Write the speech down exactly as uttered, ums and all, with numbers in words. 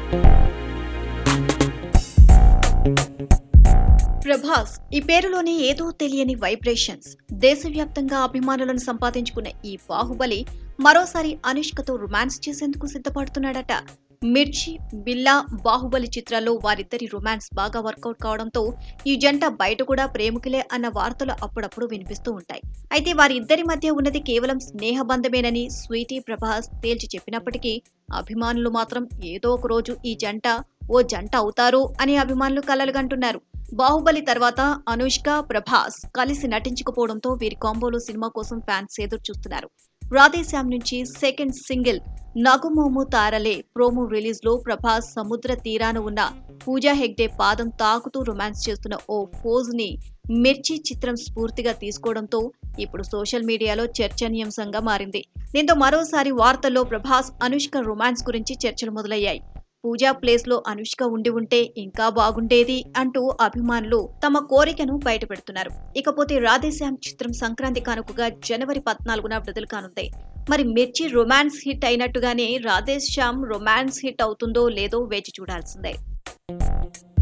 ప్రభాస్ ఈ పేరులోనే ఏదో తెలియని వైబ్రేషన్స్. దేశవ్యాప్తంగా అభిమానులను సంపాదించుకున్న ఈ బాహుబలి మరోసారి అనుష్కతో రొమాన్స్ చేసేందుకు సిద్ధపడుతున్నాడట. మిర్చి, బిల్లా, బాహుబలి చిత్రాల్లో వారిద్దరి రొమాన్స్ బాగా వర్కౌట్ కావడంతో ఈ జంట బయట కూడా ప్రేమికులే అన్న వార్తలు అప్పుడప్పుడు వినిపిస్తూ ఉంటాయి. అయితే వారిద్దరి మధ్య ఉన్నది కేవలం స్నేహబంధమేనని స్వీటీ ప్రభాస్ తేల్చి చెప్పినప్పటికీ అభిమానులు మాత్రం ఏదో ఒక రోజు ఈ జంట ఓ జంట అవుతారు అని అభిమానులు కలలుగంటున్నారు. బాహుబలి తర్వాత అనుష్క, ప్రభాస్ కలిసి నటించకపోవడంతో వీరి కాంబోలో సినిమా కోసం ఫ్యాన్స్ ఎదురు చూస్తున్నారు. రాధేశ్యామ్ నుంచి second single Nagumomu Thaarale promo release లో ప్రభాస్ సముద్ర తీరాన ఉన్న పూజా హెగ్డే పాదం తాకుతూ రొమాన్స్ చేస్తున్న ఓ పోజ్ ని మిర్చి చిత్రం స్ఫూర్తిగా తీసుకోవడంతో ఇప్పుడు సోషల్ మీడియాలో చర్చనీయాంశంగా మారింది. దీంతో మరోసారి వార్తల్లో ప్రభాస్, అనుష్క రొమాన్స్ గురించి చర్చలు మొదలయ్యాయి. పూజా ప్లేస్ లో అనుష్క ఉండి ఉంటే ఇంకా బాగుండేది అంటూ అభిమానులు తమ కోరికను బయటపెడుతున్నారు. ఇకపోతే రాధేశ్యామ్ చిత్రం సంక్రాంతి కానుకగా జనవరి పద్నాలుగున విడుదల కానుంది. మరి మిర్చి రొమాన్స్ హిట్ అయినట్టుగానే రాధేశ్యామ్ రొమాన్స్ హిట్ అవుతుందో లేదో వేచి చూడాల్సిందే.